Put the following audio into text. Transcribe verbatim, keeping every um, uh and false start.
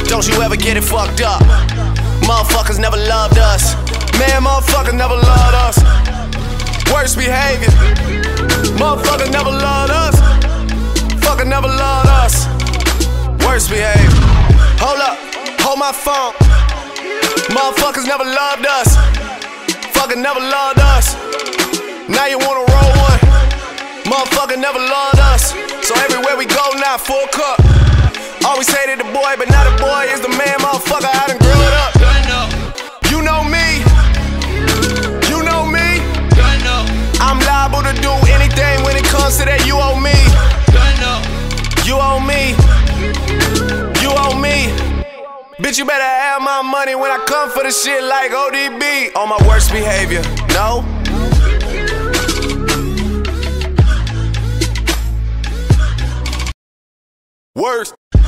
Don't you ever get it fucked up. Motherfuckers never loved us. Man, motherfuckers never loved us. Worst behavior. Motherfuckers never loved us. Fucker never loved us. Worst behavior. Hold up, hold my phone. Motherfuckers never loved us. Fucker never loved us. Now you wanna roll one. Motherfucker never loved us. So everywhere we go now, full cup. Always hated the boy, but now the boy is the man. Motherfucker, I done grew it up. You know me. You know me. I'm liable to do anything when it comes to that. You owe me. You owe me. You owe me. Bitch, you better have my money when I come for the shit like O D B. On my worst behavior. No. Worst.